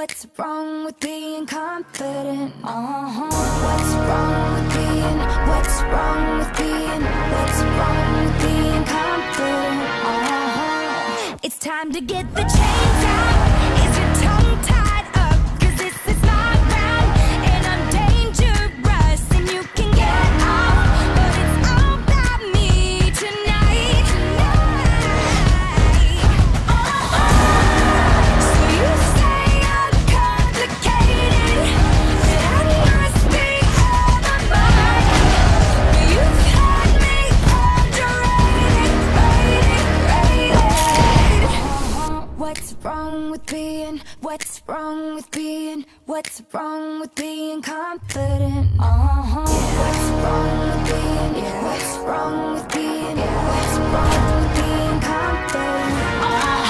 What's wrong with being confident? What's wrong with being? What's wrong with being? What's wrong with being confident? It's time to get the chains out. Is your tongue tied up? 'Cause this is my round, and I'm dangerous, and you can get off, but it's all about me tonight. So you say I'm complicated, that I must be out of my mind. But you've had me underrated, rated. What's wrong with being? What's wrong with being? What's wrong with being confident? What's wrong with being? What's wrong with being? What's wrong with being confident?